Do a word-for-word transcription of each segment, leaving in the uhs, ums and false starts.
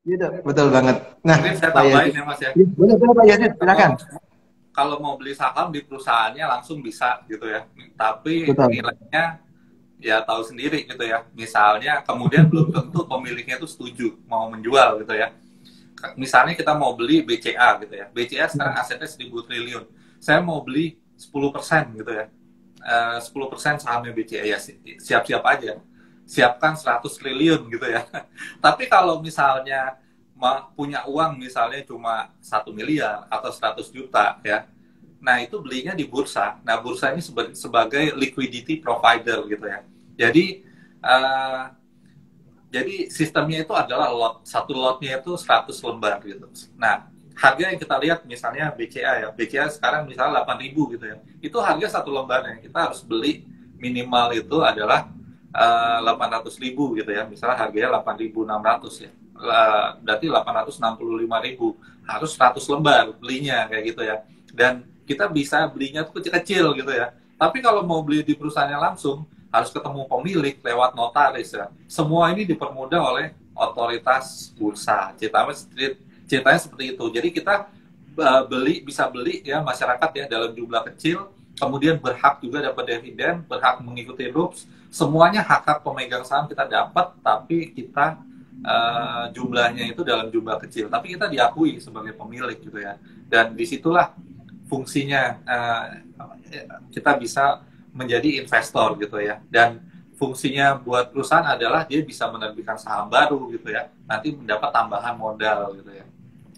Gitu, betul banget. Nah, Mungkin saya Pak tambahin Yazid. ya Mas ya. Ya, boleh, boleh Pak Yazid, Kalau silakan. kalau mau beli saham di perusahaannya langsung bisa gitu ya. Tapi Betul. nilainya ya tahu sendiri gitu ya. Misalnya kemudian belum tentu pemiliknya itu setuju mau menjual gitu ya. Misalnya kita mau beli B C A gitu ya. B C A sekarang asetnya seribu triliun. Saya mau beli sepuluh persen gitu ya. Eh, sepuluh persen sahamnya B C A ya siap-siap aja. Siapkan seratus triliun gitu ya. Tapi kalau misalnya punya uang misalnya cuma satu miliar atau seratus juta ya. Nah, itu belinya di bursa. Nah, bursa ini sebagai liquidity provider gitu ya. Jadi uh, jadi sistemnya itu adalah lot, satu lotnya itu seratus lembar gitu. Nah, harga yang kita lihat misalnya B C A ya, B C A sekarang misalnya delapan ribu gitu ya. Itu harga satu lembarnya. Kita harus beli minimal itu adalah uh, delapan ratus ribu gitu ya. Misalnya harganya delapan ribu enam ratus ya. Uh, berarti delapan ratus enam puluh lima ribu. Harus seratus lembar belinya kayak gitu ya. Dan kita bisa belinya tuh kecil-kecil gitu ya. Tapi kalau mau beli di perusahaannya langsung, harus ketemu pemilik lewat notaris ya. Semua ini dipermudah oleh otoritas bursa. Ceritanya, ceritanya seperti itu. Jadi kita uh, beli bisa beli ya masyarakat ya dalam jumlah kecil, kemudian berhak juga dapat dividen, berhak mengikuti rules. Semuanya hak-hak pemegang saham kita dapat, tapi kita uh, jumlahnya itu dalam jumlah kecil. Tapi kita diakui sebagai pemilik gitu ya. Dan disitulah fungsinya uh, kita bisa menjadi investor gitu ya. Dan fungsinya buat perusahaan adalah dia bisa menerbitkan saham baru gitu ya. Nanti mendapat tambahan modal gitu ya.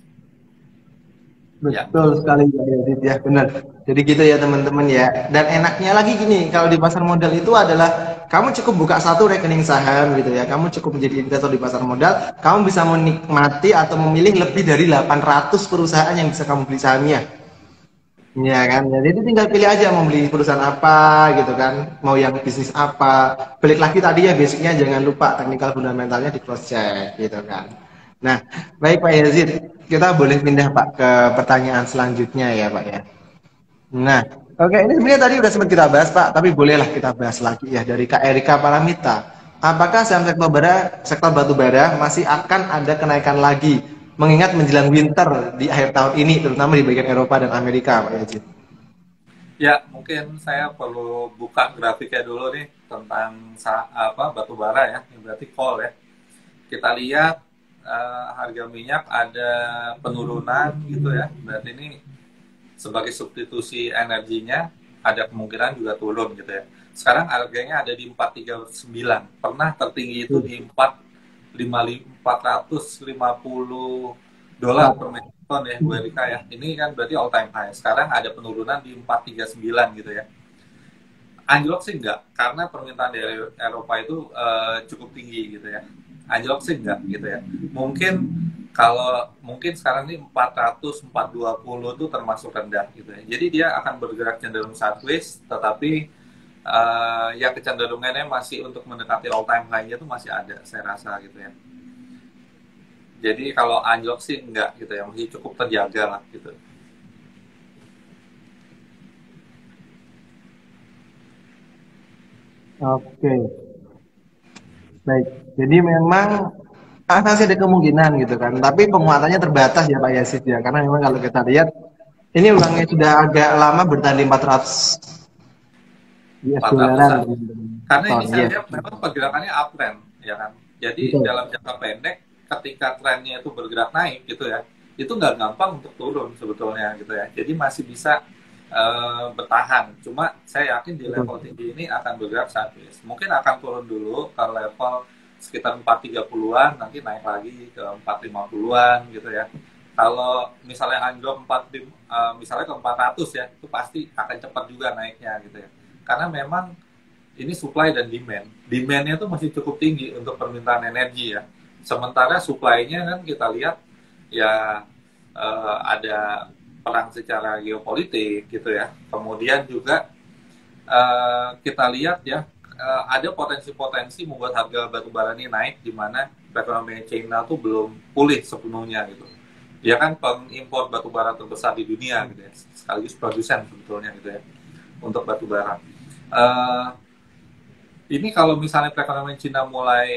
Ya. Betul sekali Pak Yazid ya, benar. Jadi gitu ya teman-teman ya. Dan enaknya lagi gini, kalau di pasar modal itu adalah kamu cukup buka satu rekening saham gitu ya. Kamu cukup menjadi investor di pasar modal, kamu bisa menikmati atau memilih lebih dari delapan ratus perusahaan yang bisa kamu beli sahamnya. Iya kan, jadi itu tinggal pilih aja mau beli perusahaan apa gitu kan, mau yang bisnis apa. Balik lagi tadi ya basicnya jangan lupa teknikal fundamentalnya di cross check gitu kan. Nah, baik Pak Yazid, kita boleh pindah Pak ke pertanyaan selanjutnya ya Pak ya. Nah, oke ini sebenarnya tadi udah sempat kita bahas Pak, tapi bolehlah kita bahas lagi ya dari Kak Erika Paramita. Apakah saham sektor bara, sektor batu bara masih akan ada kenaikan lagi mengingat menjelang winter di akhir tahun ini terutama di bagian Eropa dan Amerika Pak Yazid? Ya, mungkin saya perlu buka grafiknya dulu nih tentang apa batu bara ya, ini berarti coal ya. Kita lihat uh, harga minyak ada penurunan gitu ya. Berarti ini sebagai substitusi energinya ada kemungkinan juga turun gitu ya. Sekarang harganya ada di empat tiga sembilan. Pernah tertinggi itu di empat ratus lima puluh dolar per metrik ton ya Bu Erika ya. Ini kan berarti all time high. Sekarang ada penurunan di empat tiga sembilan gitu ya. Anjlok sih enggak, karena permintaan dari Eropa itu uh, cukup tinggi gitu ya. Anjlok sih enggak gitu ya. Mungkin kalau mungkin sekarang ini empat ratus empat ratus dua puluh itu termasuk rendah gitu ya. Jadi dia akan bergerak cenderung sideways, tetapi uh, ya kecenderungannya masih untuk mendekati all time high-nya itu masih ada, saya rasa gitu ya. Jadi kalau anjlok sih enggak gitu ya, masih cukup terjaga lah gitu. Oke, baik. Jadi memang ah, masih ada kemungkinan gitu kan, tapi penguatannya terbatas ya Pak Yazid ya, karena memang kalau kita lihat ini uangnya sudah agak lama bertahan di empat ratus U S empat dollaran ratusan. Karena ini ton saya ya. lihat memang pergerakannya uptrend, ya kan. Jadi Betul. dalam jangka pendek, ketika trennya itu bergerak naik gitu ya, itu nggak gampang untuk turun sebetulnya gitu ya. Jadi masih bisa uh, bertahan. Cuma saya yakin di level Betul. tinggi ini akan bergerak sideways. Mungkin akan turun dulu ke level sekitar empat tiga puluhan, nanti naik lagi ke empat lima puluhan gitu ya. Kalau misalnya anjlok empat uh, misalnya ke empat ratus ya, itu pasti akan cepat juga naiknya gitu ya. Karena memang ini supply dan demand. Demand-nya tuh masih cukup tinggi untuk permintaan energi ya. Sementara supply-nya kan kita lihat ya eh, ada perang secara geopolitik gitu ya. Kemudian juga eh, kita lihat ya eh, ada potensi-potensi membuat harga batu bara ini naik di mana perekonomian China tuh belum pulih sepenuhnya gitu. Dia kan pengimpor batu bara terbesar di dunia gitu ya, sekaligus produsen sebetulnya gitu ya untuk batu bara. Uh, ini kalau misalnya perekonomian Cina mulai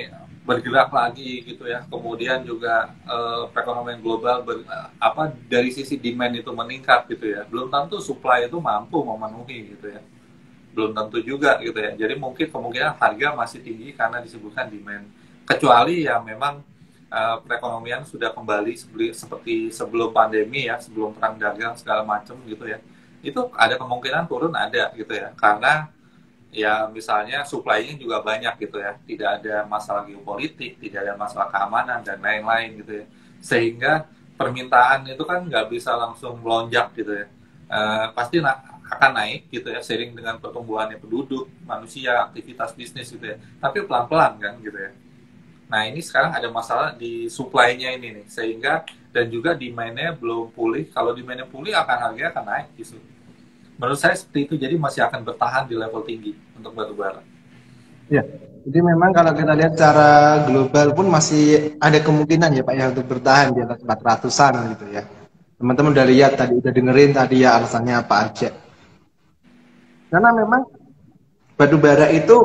bergerak lagi gitu ya. Kemudian juga eh, perekonomian global ber, apa dari sisi demand itu meningkat gitu ya. Belum tentu supply itu mampu memenuhi gitu ya. Belum tentu juga gitu ya. Jadi mungkin kemungkinan harga masih tinggi karena disebutkan demand. Kecuali ya memang uh, perekonomian sudah kembali sebeli, seperti sebelum pandemi ya, sebelum perang dagang segala macam gitu ya. Itu ada kemungkinan turun ada gitu ya. Karena ya misalnya supply-nya juga banyak gitu ya. Tidak ada masalah geopolitik, tidak ada masalah keamanan dan lain-lain gitu ya. Sehingga permintaan itu kan nggak bisa langsung melonjak gitu ya. Uh, pasti na akan naik gitu ya, seiring dengan pertumbuhannya penduduk, manusia, aktivitas bisnis gitu ya. Tapi pelan-pelan kan gitu ya. Nah ini sekarang ada masalah di supply-nya ini nih, sehingga dan juga demand-nya belum pulih. Kalau demand-nya pulih akan harganya akan naik gitu. Menurut saya seperti itu, jadi masih akan bertahan di level tinggi untuk batu bara. Ya, jadi memang kalau kita lihat secara global pun masih ada kemungkinan ya Pak ya untuk bertahan di atas empat ratusan gitu ya. Teman-teman udah lihat tadi, udah dengerin tadi ya alasannya apa aja. Karena memang batu bara itu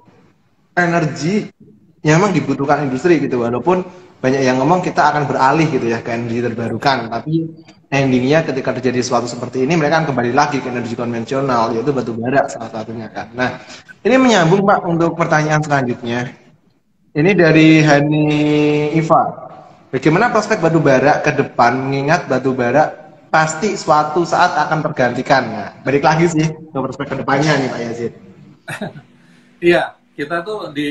energi yang memang dibutuhkan industri gitu, walaupun banyak yang ngomong kita akan beralih gitu ya ke energi terbarukan, tapi endingnya ketika terjadi sesuatu seperti ini mereka akan kembali lagi ke energi konvensional, yaitu batu bara salah satunya kan. Nah ini menyambung Pak untuk pertanyaan selanjutnya, ini dari Hani Iva, bagaimana prospek batu bara ke depan mengingat batu bara pasti suatu saat akan tergantikan. Nah balik lagi sih ke prospek ke depannya nih Pak Yazid. Iya, kita tuh di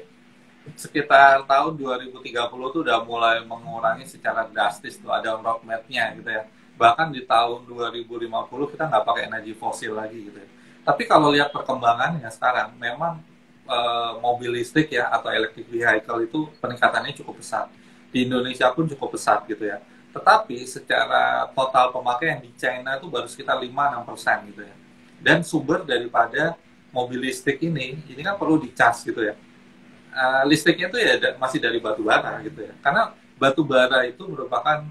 sekitar tahun dua ribu tiga puluh tuh udah mulai mengurangi secara drastis tuh, ada roadmap-nya gitu ya. Bahkan di tahun dua ribu lima puluh kita nggak pakai energi fosil lagi gitu ya. Tapi kalau lihat perkembangannya sekarang, memang e, mobil listrik ya atau electric vehicle itu peningkatannya cukup pesat. Di Indonesia pun cukup pesat gitu ya. Tetapi secara total pemakaian di China itu baru sekitar lima sampai enam persen gitu ya. Dan sumber daripada mobil listrik ini, ini kan perlu di-charge gitu ya. Uh, listriknya itu ya da masih dari batu bara gitu ya. Karena batu bara itu merupakan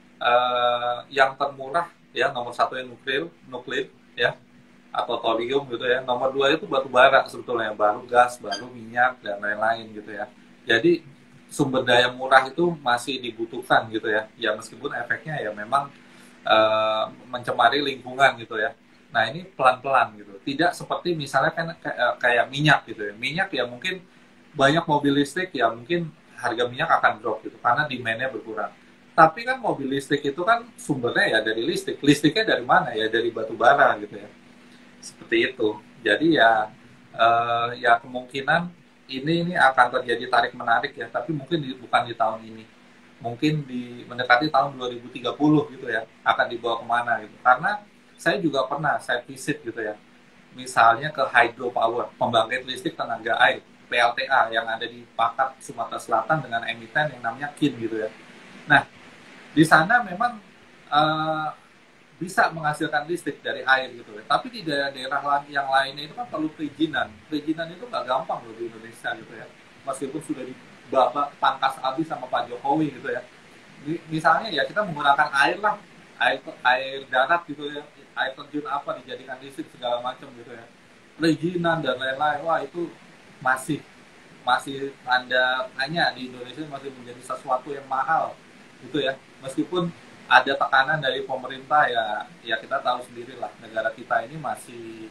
uh, yang termurah ya, nomor satu yang nuklir, nuklir ya, atau thorium gitu ya. Nomor dua itu batu bara sebetulnya, baru gas, baru minyak dan lain-lain gitu ya. Jadi sumber daya murah itu masih dibutuhkan gitu ya. Ya meskipun efeknya ya memang uh, mencemari lingkungan gitu ya. Nah ini pelan-pelan gitu. Tidak seperti misalnya kan kayak minyak gitu ya. Minyak ya mungkin banyak mobil listrik ya mungkin harga minyak akan drop gitu karena demand-nya berkurang. Tapi kan mobil listrik itu kan sumbernya ya dari listrik. Listriknya dari mana? Ya dari batu bara gitu ya. Seperti itu. Jadi ya uh, ya kemungkinan ini ini akan terjadi tarik menarik ya, tapi mungkin di, bukan di tahun ini. Mungkin di mendekati tahun dua ribu tiga puluh gitu ya, akan dibawa kemana gitu. Karena saya juga pernah saya visit gitu ya. Misalnya ke hydropower, pembangkit listrik tenaga air. P L T A yang ada di Pakat, Sumatera Selatan dengan emiten yang namanya Kin gitu ya. Nah, di sana memang uh, bisa menghasilkan listrik dari air gitu ya. Tapi di daerah-daerah yang lainnya itu kan perlu perizinan. Perizinan itu nggak gampang loh di Indonesia gitu ya. Meskipun sudah dibabak pangkas habis sama Pak Jokowi gitu ya. Misalnya ya kita menggunakan air lah, air air darat gitu ya, air terjun apa dijadikan listrik segala macam gitu ya. Perizinan dan lain-lain, wah itu masih masih Anda tanya di Indonesia masih menjadi sesuatu yang mahal gitu ya, meskipun ada tekanan dari pemerintah ya ya kita tahu sendiri lah negara kita ini masih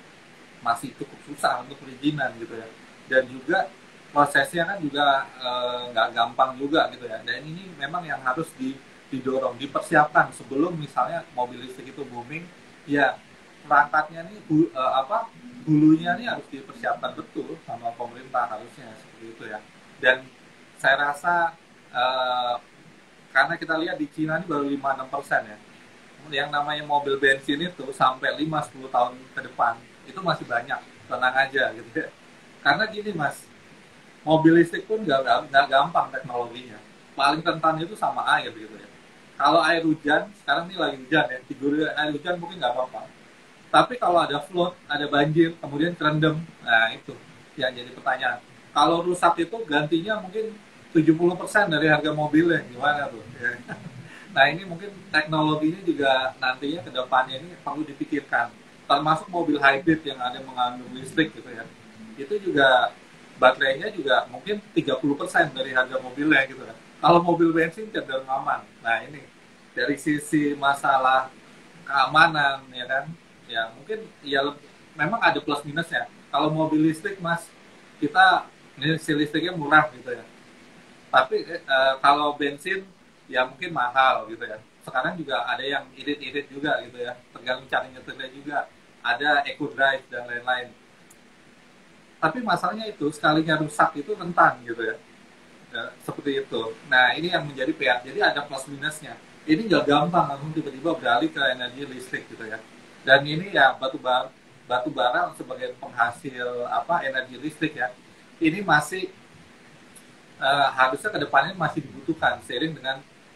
masih cukup susah untuk perizinan gitu ya, dan juga prosesnya kan juga nggak e, gampang juga gitu ya, dan ini memang yang harus di, didorong dipersiapkan sebelum misalnya mobil listrik itu booming ya, perangkatnya nih bu, e, apa hulunya nih harus dipersiapkan betul sama pemerintah harusnya seperti itu ya. Dan saya rasa uh, karena kita lihat di Cina ini baru lima sampai enam persen ya. Yang namanya mobil bensin itu sampai lima sampai sepuluh tahun ke depan itu masih banyak, tenang aja gitu ya. Karena gini Mas, mobil listrik pun nggak nggak gampang teknologinya. Paling rentan itu sama air gitu ya. Kalau air hujan, sekarang ini lagi hujan ya, tidur air hujan mungkin nggak apa-apa. Tapi kalau ada flood, ada banjir, kemudian kerendam, nah itu yang jadi pertanyaan. Kalau rusak itu gantinya mungkin tujuh puluh persen dari harga mobilnya, gimana tuh? Ya. Nah ini mungkin teknologinya juga nantinya ke depannya ini perlu dipikirkan. Termasuk mobil hybrid yang ada mengandung listrik gitu ya. Itu juga baterainya juga mungkin tiga puluh persen dari harga mobilnya gitu kan. Kalau mobil bensin cenderung aman. Nah ini dari sisi masalah keamanan ya kan, ya mungkin ya memang ada plus minusnya. Kalau mobil listrik mas, kita ini si listriknya murah gitu ya. Tapi eh, kalau bensin ya mungkin mahal gitu ya. Sekarang juga ada yang irit-irit juga gitu ya. Tergantung cara nyetirnya juga. Ada eco drive dan lain-lain. Tapi masalahnya itu sekalinya rusak itu rentan gitu ya. Ya, seperti itu. Nah ini yang menjadi P R. Jadi ada plus minusnya. Ini nggak gampang langsung tiba-tiba beralih ke energi listrik gitu ya. Dan ini ya batu bara, batu bara sebagai penghasil apa energi listrik ya. Ini masih uh, harusnya kedepannya masih dibutuhkan seiring dengan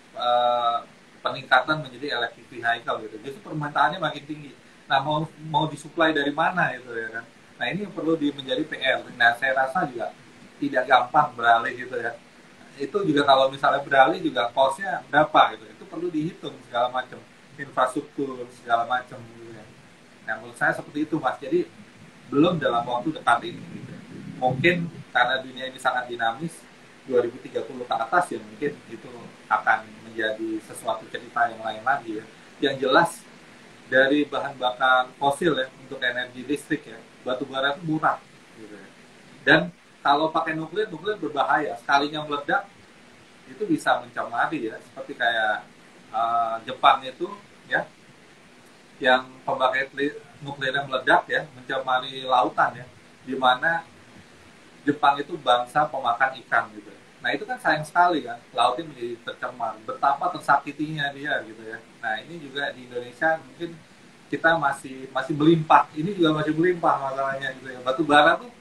uh, peningkatan menjadi electric vehicle gitu. Jadi permintaannya makin tinggi. Nah mau mau disuplai dari mana itu ya kan? Nah ini yang perlu di, menjadi P R. Nah saya rasa juga tidak gampang beralih gitu ya. Itu juga kalau misalnya beralih juga cost-nya berapa gitu. Itu perlu dihitung segala macam, infrastruktur segala macam gitu ya. Nah menurut saya seperti itu mas. Jadi belum dalam waktu dekat ini gitu. Mungkin karena dunia ini sangat dinamis, dua ribu tiga puluh ke atas ya mungkin itu akan menjadi sesuatu cerita yang lain lagi ya. Yang jelas dari bahan bakar fosil ya untuk energi listrik ya, batu bara itu murah gitu ya. Dan kalau pakai nuklir, nuklir berbahaya. Sekalinya meledak, itu bisa mencemari ya. Seperti kayak uh, Jepang itu, ya, yang pembangkit nuklirnya meledak ya, mencemari lautan ya, di mana Jepang itu bangsa pemakan ikan gitu. Nah itu kan sayang sekali kan, lautnya menjadi tercemar. Betapa tersakitinya dia gitu ya. Nah ini juga di Indonesia mungkin kita masih masih melimpah. Ini juga masih melimpah masalahnya gitu ya. Batu bara tuh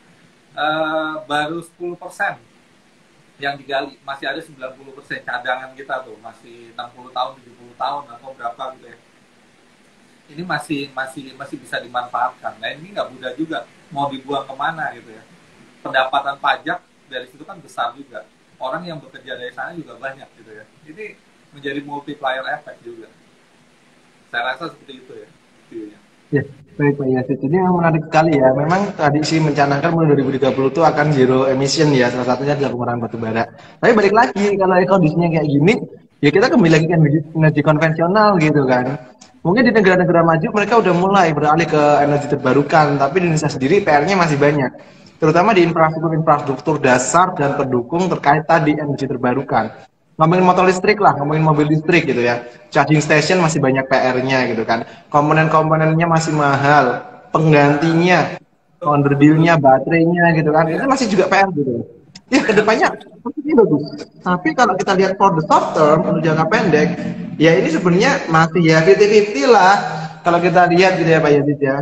Uh, baru sepuluh persen yang digali, masih ada sembilan puluh persen cadangan kita tuh, masih enam puluh tahun, tujuh puluh tahun atau berapa gitu ya. Ini masih masih masih bisa dimanfaatkan. Nah ini nggak mudah juga, mau dibuang kemana gitu ya. Pendapatan pajak dari situ kan besar juga. Orang yang bekerja dari sana juga banyak gitu ya. Ini menjadi multiplier effect juga. Saya rasa seperti itu ya view-nya. Ya, baik Pak Yazid. Ini memang menarik sekali ya. Memang tadi sih mencanangkan mulai dua ribu tiga puluh itu akan zero emission ya. Salah satunya adalah pengurangan batu bara. Tapi balik lagi, kalau kondisinya kayak gini, ya kita kembali lagi ke energi, energi konvensional gitu kan. Mungkin di negara-negara maju mereka udah mulai beralih ke energi terbarukan. Tapi di Indonesia sendiri P R-nya masih banyak. Terutama di infrastruktur-infrastruktur dasar dan pendukung terkait tadi energi terbarukan. Ngomongin motor listrik lah, ngomongin mobil listrik gitu ya. Charging station masih banyak P R-nya gitu kan. Komponen-komponennya masih mahal, penggantinya, underdeal-nya, baterainya gitu kan. Itu masih juga P R gitu. Ya kedepannya ini bagus. Tapi kalau kita lihat for the short term, untuk jangka pendek, ya ini sebenarnya masih ya lima puluh lima puluh lah. Kalau kita lihat gitu ya Pak Yazid ya.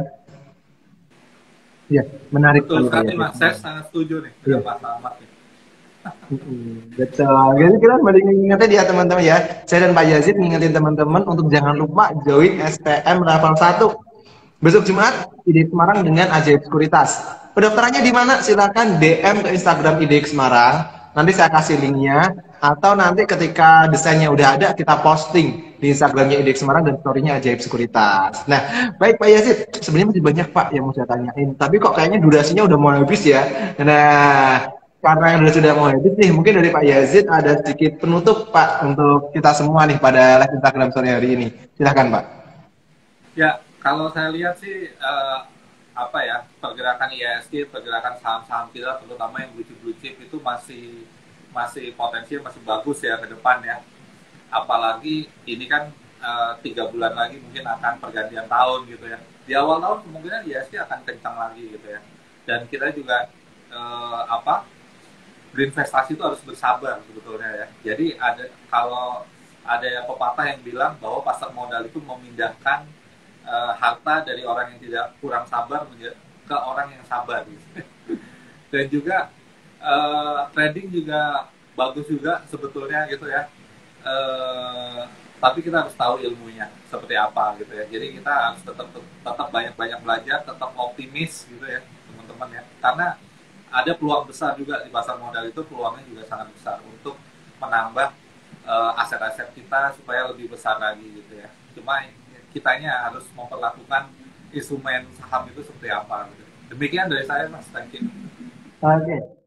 Ya, menarik Betul Pak sekali Yazid. mas, saya sangat setuju nih dengan Pak Selamat nih. Betul. Jadi kita kembali ngingetin ya teman-teman ya. Saya dan Pak Yazid ngingetin teman-teman untuk jangan lupa join S P M level satu. Besok Jumat, I D X Semarang dengan Ajaib Sekuritas. Pendaftarannya di mana? Silakan D M ke Instagram I D X Semarang. Nanti saya kasih linknya. Atau nanti ketika desainnya udah ada, kita posting di Instagramnya I D X Semarang dan story-nya Ajaib Sekuritas. Nah, baik Pak Yazid. Sebenarnya masih banyak Pak yang mau saya tanyain. Tapi kok kayaknya durasinya udah mau habis ya. Nah, karena yang sudah mau habis nih, mungkin dari Pak Yazid ada sedikit penutup Pak untuk kita semua nih pada live Instagram sore hari ini. Silahkan Pak. Ya, kalau saya lihat sih uh, apa ya, pergerakan I I S G, pergerakan saham-saham kita terutama yang blue chip blue chip itu masih masih potensi masih bagus ya ke depan ya. Apalagi ini kan uh, tiga bulan lagi mungkin akan pergantian tahun gitu ya. Di awal tahun kemungkinan I I S G akan kencang lagi gitu ya. Dan kita juga uh, apa berinvestasi itu harus bersabar sebetulnya ya. Jadi ada kalau ada pepatah yang bilang bahwa pasar modal itu memindahkan uh, harta dari orang yang tidak kurang sabar ke orang yang sabar. Gitu. Dan juga uh, trading juga bagus juga sebetulnya gitu ya. Uh, tapi kita harus tahu ilmunya seperti apa gitu ya. Jadi kita harus tetap tetap banyak-banyak belajar, tetap optimis gitu ya teman-teman ya. Karena ada peluang besar juga di pasar modal itu, peluangnya juga sangat besar untuk menambah uh, aset-aset kita supaya lebih besar lagi gitu ya. Cuma kitanya harus memperlakukan instrumen saham itu seperti apa gitu. Demikian dari saya Mas, thank you. Oke.